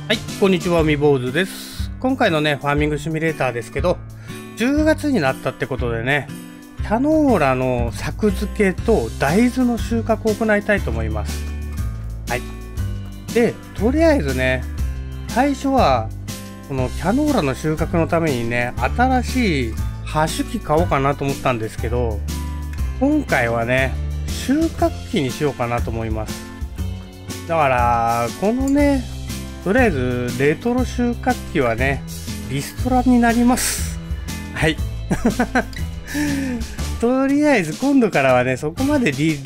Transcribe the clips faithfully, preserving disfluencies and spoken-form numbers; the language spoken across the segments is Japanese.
はい、こんにちは、みぼうずです。今回のね、ファーミングシミュレーターですけど、じゅうがつになったってことでね、キャノーラの作付けと大豆の収穫を行いたいと思います。はい。で、とりあえずね、最初は、このキャノーラの収穫のためにね、新しい葉種機買おうかなと思ったんですけど、今回はね、収穫機にしようかなと思います。だから、このね、とりあえず、レトロ収穫機はね、リストラになります。はい。とりあえず、今度からはね、そこまでリ、うん、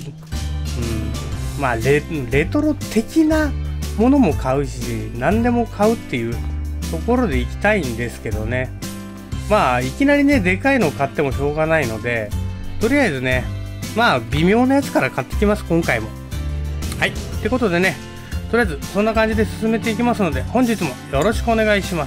まあレ、レトロ的なものも買うし、何でも買うっていうところで行きたいんですけどね。まあ、いきなりね、でかいのを買ってもしょうがないので、とりあえずね、まあ、微妙なやつから買ってきます、今回も。はい。ってことでね、とりあえずそんな感じで進めていきますので、本日もよろしくお願いします。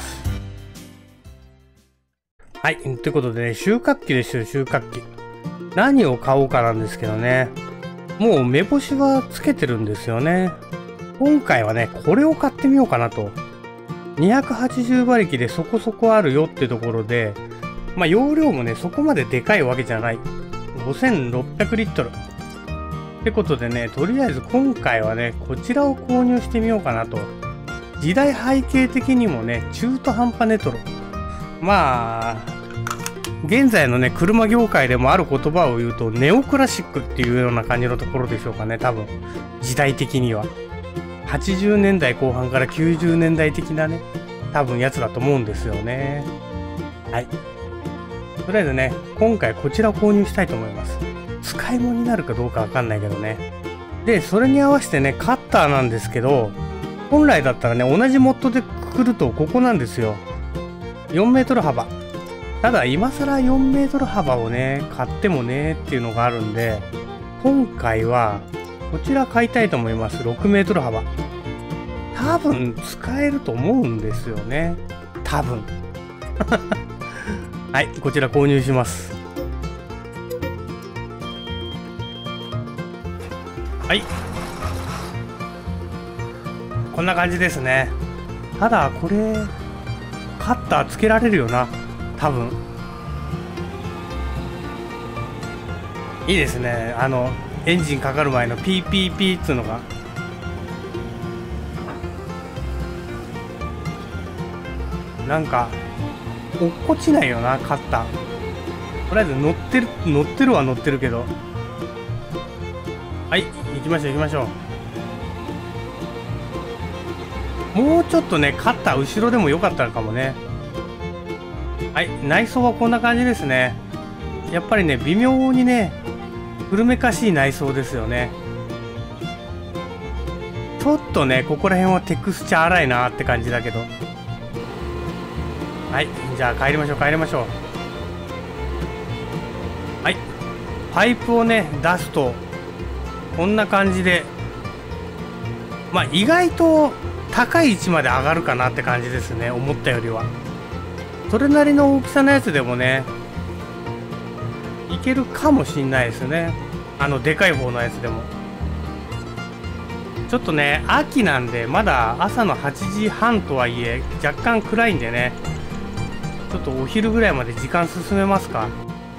はい、ということでね、収穫機ですよ、収穫機。何を買おうかなんですけどね、もう目星はつけてるんですよね。今回はね、これを買ってみようかなと。にひゃくはちじゅうばりきでそこそこあるよってところで、まあ容量もね、そこまででかいわけじゃない。ごせんろっぴゃくリットル。ってことでね、とりあえず今回はね、こちらを購入してみようかなと。時代背景的にもね、中途半端ネトロ。まあ、現在のね、車業界でもある言葉を言うと、ネオクラシックっていうような感じのところでしょうかね、多分。時代的には。はちじゅうねんだいこう半からきゅうじゅうねんだい的なね、多分やつだと思うんですよね。はい。とりあえずね、今回こちらを購入したいと思います。使い物になるかどうかわかんないけどね。で、それに合わせてね、カッターなんですけど、本来だったらね、同じモッドでくくるとここなんですよ。よんメートル幅。ただ、今更よんメートル幅をね、買ってもねっていうのがあるんで、今回は、こちら買いたいと思います。ろくメートル幅。多分、使えると思うんですよね。多分。はい、こちら購入します。はい。こんな感じですね。ただ、これ、カッターつけられるよな。多分。いいですね。あの、エンジンかかる前のピーピーピーっていうのが。なんか、落っこちないよな、カッター。とりあえず乗ってる、乗ってるは乗ってるけど。はい、行きましょう行きましょう。もうちょっとね、カッター後ろでもよかったのかもね。はい、内装はこんな感じですね。やっぱりね、微妙にね、古めかしい内装ですよね。ちょっとね、ここら辺はテクスチャー荒いなーって感じだけど。はい、じゃあ帰りましょう帰りましょう。はい、パイプをね、出すと、こんな感じで、まあ意外と高い位置まで上がるかなって感じですね、思ったよりは。それなりの大きさのやつでもね、いけるかもしんないですね。あのでかい方のやつでも。ちょっとね、秋なんでまだ朝のはちじはんとはいえ若干暗いんでね、ちょっとお昼ぐらいまで時間進めますか。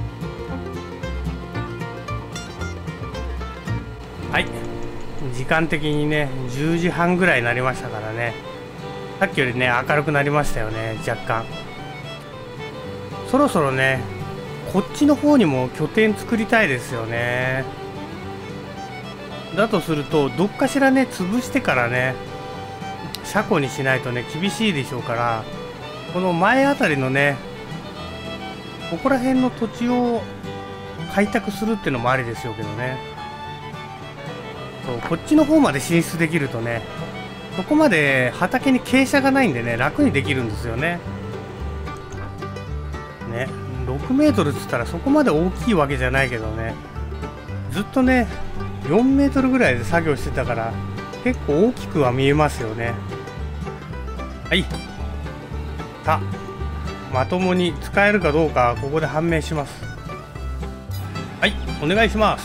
はい、時間的にねじゅうじはんぐらいになりましたからね、さっきよりね明るくなりましたよね、若干。そろそろねこっちの方にも拠点作りたいですよね。だとするとどっかしらね潰してからね車庫にしないとね厳しいでしょうから、この前あたりのねここら辺の土地を開拓するっていうのもありですよけどね。こっちの方まで進出できるとね、そこまで畑に傾斜がないんでね、楽にできるんですよね。ね、ろくメートルっつったらそこまで大きいわけじゃないけどね、ずっとね、よんメートルぐらいで作業してたから、結構大きくは見えますよね。はい。さあ、まともに使えるかどうか、ここで判明します。はい、お願いします。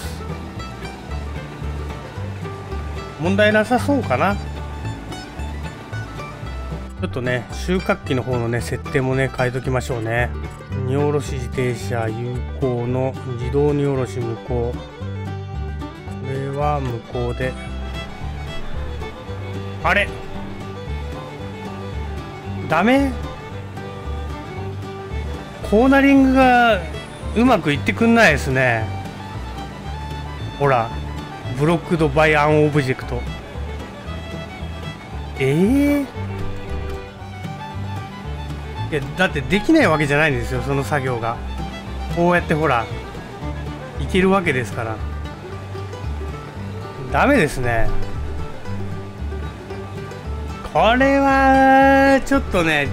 問題なさそうかな。 ちょっとね、収穫機の方のね、設定もね、変えときましょうね。荷下ろし自転車有効の自動荷下ろし無効。これは無効で。あれダメ？コーナリングがうまくいってくんないですね。ほら、ブロックドバイアンオブジェクト。ええーいやだってできないわけじゃないんですよ、その作業が。こうやってほらいけるわけですから。ダメですね。これはちょっとね、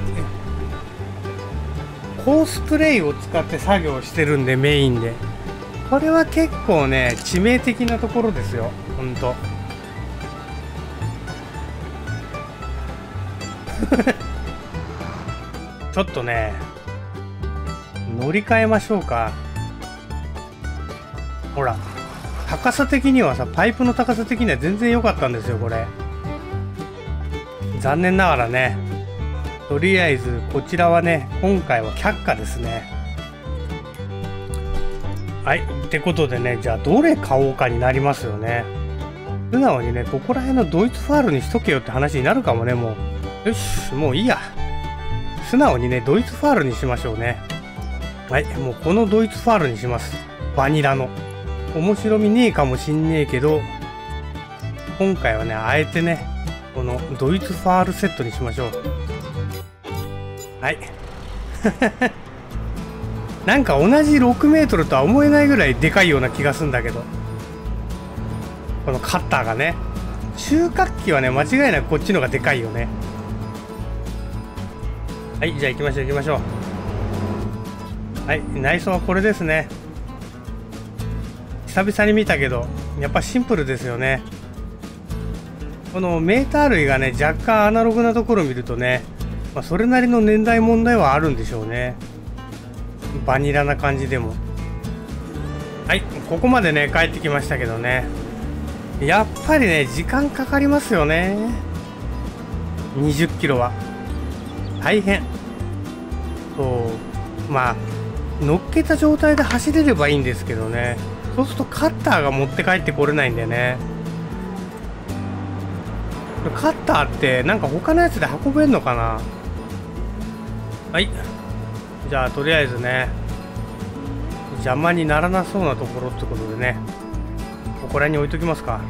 コースプレイを使って作業してるんで、メインでこれは結構ね致命的なところですよ、ほんと。ちょっとね、乗り換えましょうか。ほら、高さ的にはさ、パイプの高さ的には全然良かったんですよ、これ。残念ながらね、とりあえずこちらはね、今回は却下ですね。はい、ってことでね、じゃあどれ買おうかになりますよね。素直にね、ここら辺のドイツファールにしとけよって話になるかもね、もう。よし、もういいや。素直にね、ドイツファールにしましょうね。はい、もうこのドイツファールにします。バニラの。面白みねえかもしんねえけど、今回はね、あえてね、このドイツファールセットにしましょう。はい。なんか同じろくメートルとは思えないぐらいでかいような気がするんだけど。このカッターがね。収穫機はね、間違いなくこっちのがでかいよね。はい、じゃあ行きましょう行きましょう。はい、内装はこれですね。久々に見たけど、やっぱシンプルですよね。このメーター類がね、若干アナログなところを見るとね、まあ、それなりの年代問題はあるんでしょうね。バニラな感じでも。はい、ここまでね、帰ってきましたけどね。やっぱりね、時間かかりますよね。にじゅっキロは。大変。そう。まあ、乗っけた状態で走れればいいんですけどね。そうするとカッターが持って帰ってこれないんでね。カッターってなんか他のやつで運べんのかな。はい。じゃあとりあえずね、邪魔にならなそうなところってことでね、ここら辺に置いときますか。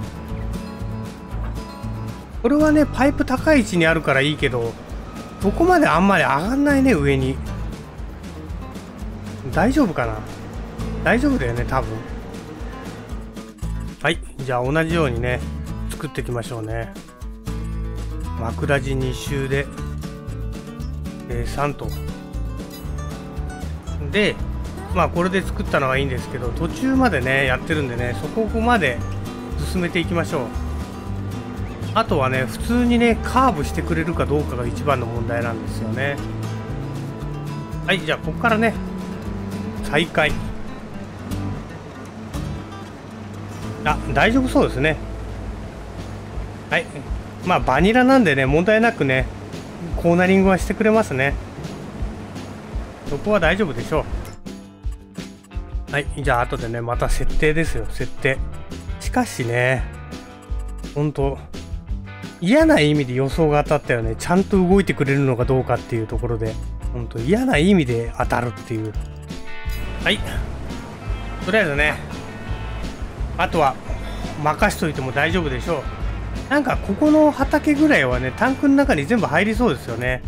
これはね、パイプ高い位置にあるからいいけど、そこまであんまり上がんないね、上に。大丈夫かな。大丈夫だよね、多分。はい。じゃあ同じようにね、作っていきましょうね。枕地に周で、えー、さんと。で、まあこれで作ったのはいいんですけど、途中までね、やってるんでね、そこまで進めていきましょう。あとはね、普通にね、カーブしてくれるかどうかが一番の問題なんですよね。はい、じゃあここからね、再開。あ、大丈夫そうですね。はい。まあバニラなんでね、問題なくね、コーナリングはしてくれますね。そこは大丈夫でしょう。はい、じゃあ後でね、また設定ですよ、設定。しかしね、ほんと、嫌な意味で予想が当たったよね。ちゃんと動いてくれるのかどうかっていうところで、ほんと嫌な意味で当たるっていう。はい。とりあえずね、あとは任しといても大丈夫でしょう。なんかここの畑ぐらいはね、タンクの中に全部入りそうですよね。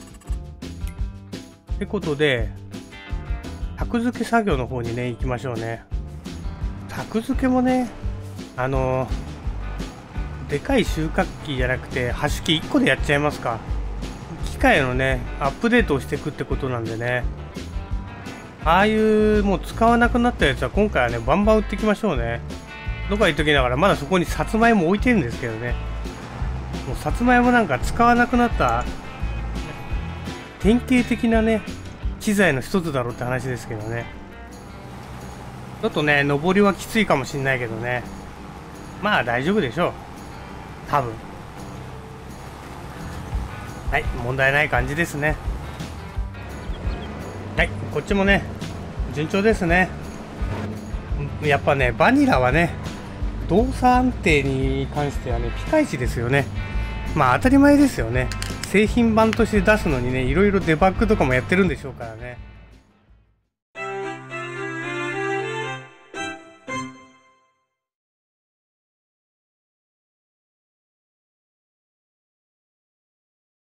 ってことで、タク付け作業の方にね、行きましょうね。タク付けもね、あのー、でかい収穫機じゃなくて、ハッシュ機いっこでやっちゃいますか。機械のね、アップデートをしていくってことなんでね。ああいうもう使わなくなったやつは今回はね、バンバン売っていきましょうね。とか言っときながら、まだそこにさつまいも置いてるんですけどね。もうさつまいもなんか使わなくなった典型的なね、機材の一つだろうって話ですけどね。ちょっとね、上りはきついかもしんないけどね。まあ大丈夫でしょう。多分。 はい、問題ない感じですね。はい、こっちもね、順調ですね。やっぱね、バニラはね、動作安定に関してはね、ピカイチですよね。まあ当たり前ですよね。製品版として出すのにね、いろいろデバッグとかもやってるんでしょうからね。